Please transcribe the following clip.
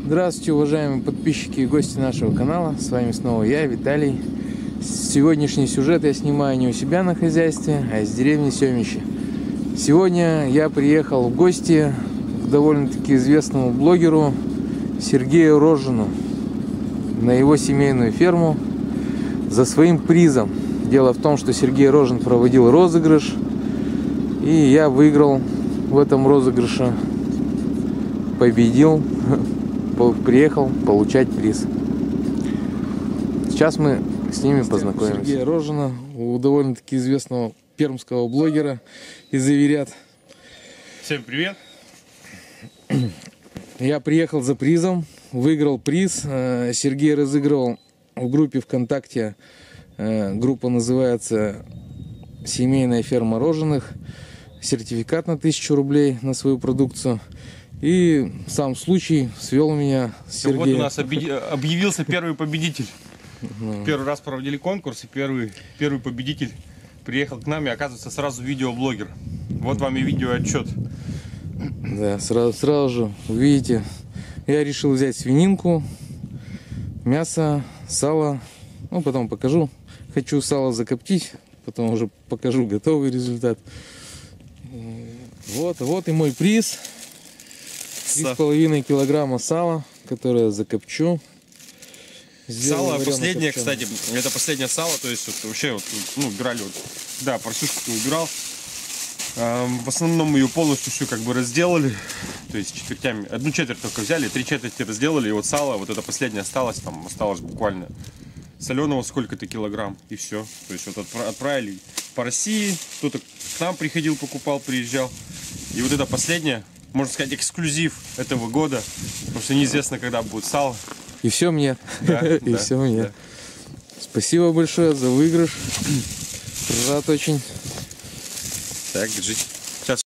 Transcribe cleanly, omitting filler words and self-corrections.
Здравствуйте, уважаемые подписчики и гости нашего канала. С вами снова я, Виталий. Сегодняшний сюжет я снимаю не у себя на хозяйстве, а из деревни Семище. Сегодня я приехал в гости к довольно-таки известному блогеру Сергею Рожину на его семейную ферму за своим призом. Дело в том, что Сергей Рожин проводил розыгрыш, и я выиграл в этом розыгрыше, победил, приехал получать приз. Сейчас мы с ними познакомимся. Сергея Рожина, у довольно-таки известного пермского блогера из Иверят. Всем привет! Я приехал за призом, выиграл приз. Сергей разыгрывал в группе ВКонтакте. Группа называется «Семейная ферма Рожиных». Сертификат на 1000 рублей на свою продукцию. И сам случай свел меня с Сергеем. Вот у нас объявился первый победитель. Первый раз проводили конкурс, и первый победитель приехал к нам, и оказывается сразу видеоблогер. Вот вам и видеоотчет. Да, сразу же увидите. Я решил взять свининку, мясо, сало. Ну, потом покажу. Хочу сало закоптить, потом уже покажу готовый результат. Вот и мой приз. 3,5 килограмма сала, которое я закопчу. Сало последнее, кстати, это последнее сало, то есть вот, вообще вот, убирали, вот, да, поросюшку убирал. В основном мы ее полностью всю как бы разделали, то есть четвертями, 1/4 только взяли, 3/4 разделали, и вот сало, вот это последнее осталось, там осталось буквально соленого сколько-то килограмм, и все. То есть вот отправили по России, кто-то к нам приходил, покупал, приезжал, и вот это последнее, можно сказать, эксклюзив этого года, потому что неизвестно, когда будет сало. И все мне. Да, и все мне. Да. Спасибо большое за выигрыш. Рад очень. Так, держите.